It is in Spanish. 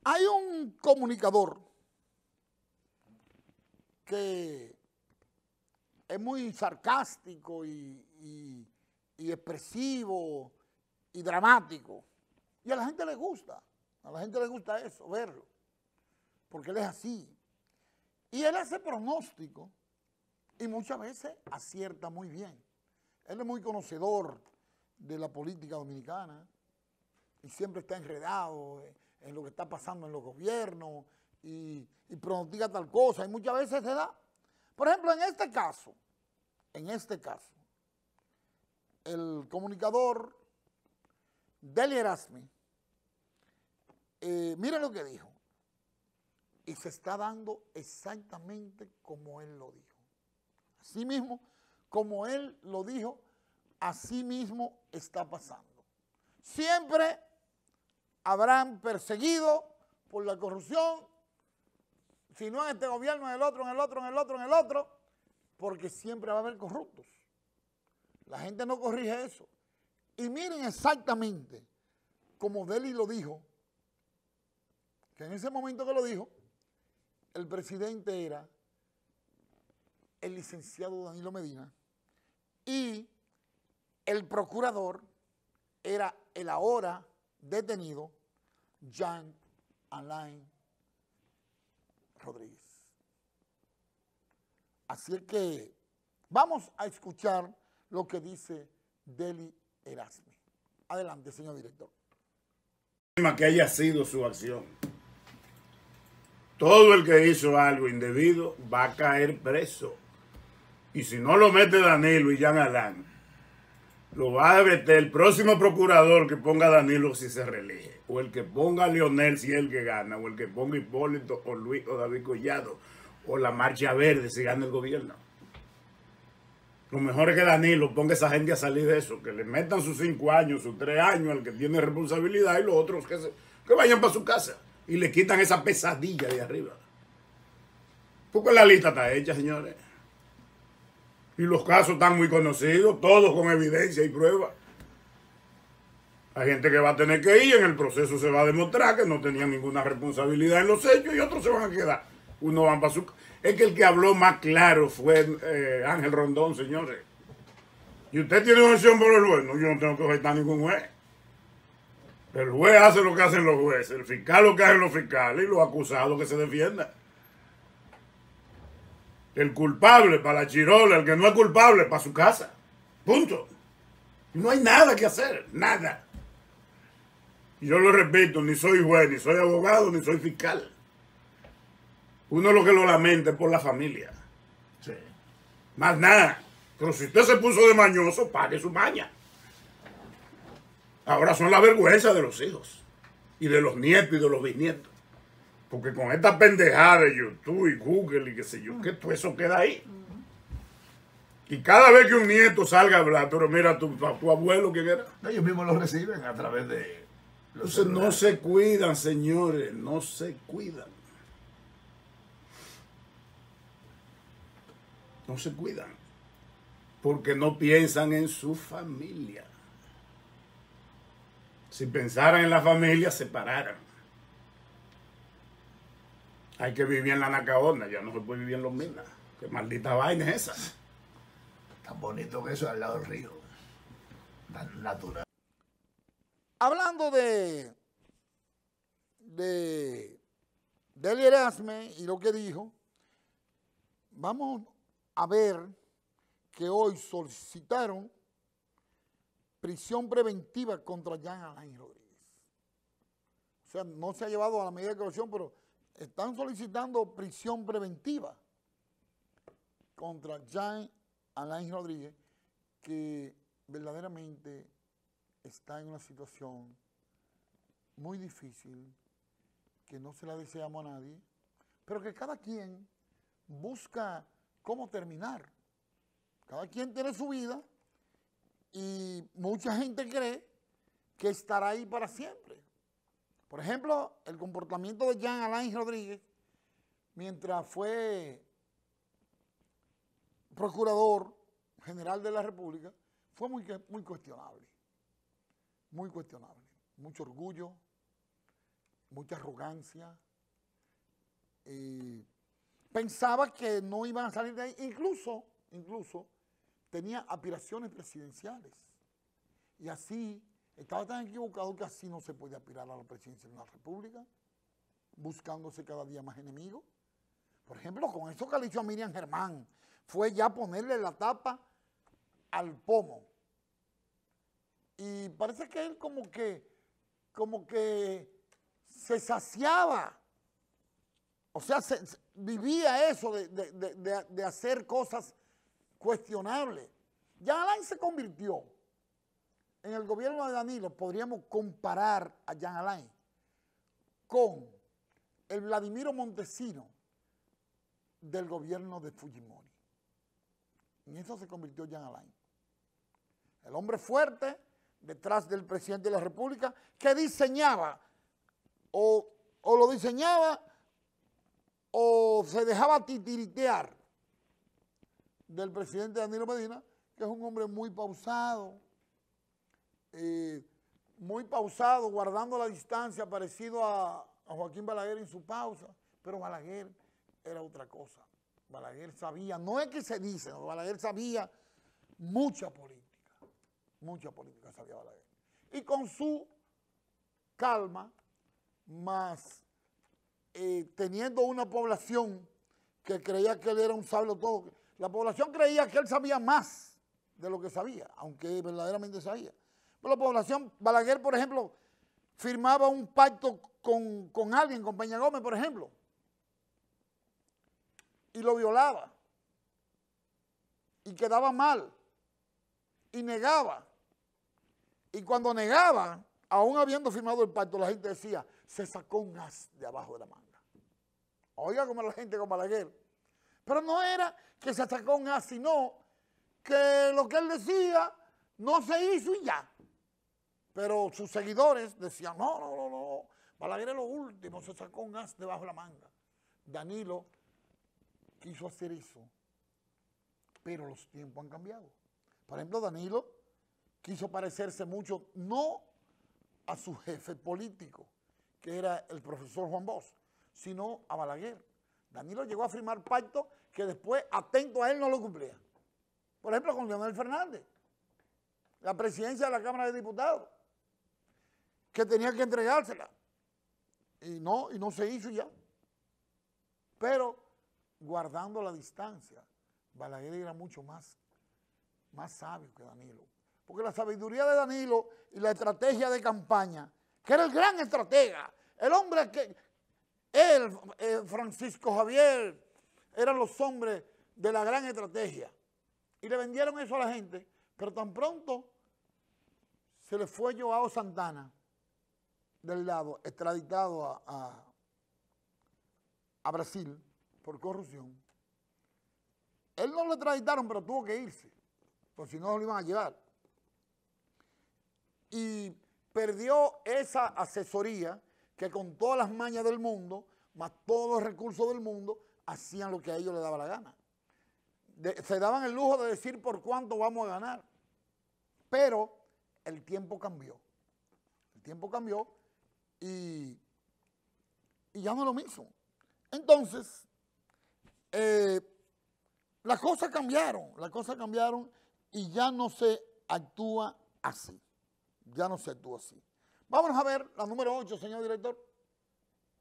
Hay un comunicador que es muy sarcástico y expresivo y dramático. Y a la gente le gusta. A la gente le gusta eso, verlo. Porque él es así. Y él hace pronóstico y muchas veces acierta muy bien. Él es muy conocedor de la política dominicana y siempre está enredado en lo que está pasando en los gobiernos y pronostica tal cosa y muchas veces se da. Por ejemplo, en este caso, el comunicador Deli Erasmi, mire lo que dijo, y se está dando exactamente como él lo dijo. Así mismo, como él lo dijo, así mismo está pasando. Siempre habrán perseguido por la corrupción, si no en este gobierno, en el otro, en el otro, en el otro, en el otro, porque siempre va a haber corruptos. La gente no corrige eso. Y miren exactamente como Deli lo dijo, que en ese momento que lo dijo, el presidente era el licenciado Danilo Medina y el procurador era el ahora detenido Jean Alain Rodríguez. Así es que vamos a escuchar lo que dice Deli Erasmi. Adelante, señor director. Que haya sido su acción. Todo el que hizo algo indebido va a caer preso. Y si no lo mete Danilo y Jean Alain, lo va a meter el próximo procurador que ponga a Danilo si se reelige, o el que ponga a Leonel si es el que gana, o el que ponga Hipólito o Luis o David Collado, o la Marcha Verde si gana el gobierno. Lo mejor es que Danilo ponga a esa gente a salir de eso, que le metan sus 5 años, sus 3 años al que tiene responsabilidad y los otros que vayan para su casa y le quitan esa pesadilla de arriba. Porque la lista está hecha, señores. Y los casos están muy conocidos, todos con evidencia y prueba. Hay gente que va a tener que ir, en el proceso se va a demostrar que no tenían ninguna responsabilidad en los hechos y otros se van a quedar. Uno van para su... Es que el que habló más claro fue Ángel Rondón, señores. Y usted tiene una opción por el juez. No, yo no tengo que objetar a ningún juez. El juez hace lo que hacen los jueces, el fiscal lo que hacen los fiscales y los acusados que se defiendan. El culpable para la chirola, el que no es culpable para su casa. Punto. Y no hay nada que hacer, nada. Y yo lo repito, ni soy juez, ni soy abogado, ni soy fiscal. Uno lo que lo lamenta es por la familia. Sí. Más nada. Pero si usted se puso de mañoso, pague su maña. Ahora son la vergüenza de los hijos. Y de los nietos y de los bisnietos. Porque con esta pendejada de YouTube y Google y qué sé yo, que todo eso queda ahí. Y cada vez que un nieto salga a hablar, pero mira, tu abuelo, ¿quién era? Ellos mismos lo reciben a través de... Entonces no se cuidan, señores, no se cuidan. No se cuidan. Porque no piensan en su familia. Si pensaran en la familia, se pararan. Hay que vivir en la Nacaona, ya no se puede vivir en Los Minas. Qué maldita vaina es esa. Tan bonito que eso al lado del río. Tan natural. Hablando de Deli Erasmi y lo que dijo, vamos a ver que hoy solicitaron prisión preventiva contra Jean Alain Rodríguez. O sea, no se ha llevado a la medida de coerción, pero están solicitando prisión preventiva contra Jean Alain Rodríguez, que verdaderamente está en una situación muy difícil, que no se la deseamos a nadie, pero que cada quien busca cómo terminar. Cada quien tiene su vida y mucha gente cree que estará ahí para siempre. Por ejemplo, el comportamiento de Jean Alain Rodríguez, mientras fue procurador general de la República, fue muy cuestionable. Muy cuestionable. Mucho orgullo, mucha arrogancia. Pensaba que no iban a salir de ahí. Incluso tenía aspiraciones presidenciales. Y así, estaba tan equivocado que así no se puede aspirar a la presidencia de una república, buscándose cada día más enemigos. Por ejemplo, con eso que le hizo a Miriam Germán, fue ya ponerle la tapa al pomo. Y parece que él como que se saciaba. O sea, vivía eso de hacer cosas cuestionables. Jean Alain se convirtió en el gobierno de Danilo. Podríamos comparar a Jean Alain con el Vladimiro Montesino del gobierno de Fujimori. En eso se convirtió Jean Alain. El hombre fuerte detrás del presidente de la República que diseñaba o lo diseñaba o se dejaba titiritear del presidente Danilo Medina, que es un hombre muy pausado, guardando la distancia, parecido a Joaquín Balaguer en su pausa, pero Balaguer era otra cosa. Balaguer sabía, no es que se dice, no, Balaguer sabía mucha política sabía Balaguer. Y con su calma, más teniendo una población que creía que él era un sabio todo, la población creía que él sabía más de lo que sabía, aunque verdaderamente sabía. Pero la población, Balaguer, por ejemplo, firmaba un pacto con alguien, con Peña Gómez, por ejemplo, y lo violaba, y quedaba mal, y negaba. Y cuando negaba, aún habiendo firmado el pacto, la gente decía, se sacó un as de abajo de la manga. Oiga como la gente con Balaguer. Pero no era que se sacó un as, sino que lo que él decía no se hizo y ya. Pero sus seguidores decían, no, Balaguer es lo último, se sacó un as debajo de la manga. Danilo quiso hacer eso, pero los tiempos han cambiado. Por ejemplo, Danilo quiso parecerse mucho, no a su jefe político, que era el profesor Juan Bosch, sino a Balaguer. Danilo llegó a firmar pactos que después, atento a él, no lo cumplía. Por ejemplo, con Leonel Fernández, la presidencia de la Cámara de Diputados, que tenía que entregársela. Y no se hizo ya. Pero guardando la distancia, Balaguer era mucho más sabio que Danilo. Porque la sabiduría de Danilo y la estrategia de campaña, que era el gran estratega, el hombre que él, Francisco Javier, eran los hombres de la gran estrategia. Y le vendieron eso a la gente, pero tan pronto se le fue Joao Santana del lado, extraditado a Brasil por corrupción. Él no lo extraditaron, pero tuvo que irse, porque si no lo iban a llevar. Y perdió esa asesoría que con todas las mañas del mundo, más todos los recursos del mundo, hacían lo que a ellos les daba la gana. Se daban el lujo de decir por cuánto vamos a ganar. Pero el tiempo cambió. El tiempo cambió y ya no es lo mismo. Entonces, las cosas cambiaron y ya no se actúa así. Ya no se actúa así. Vámonos a ver la número 8, señor director.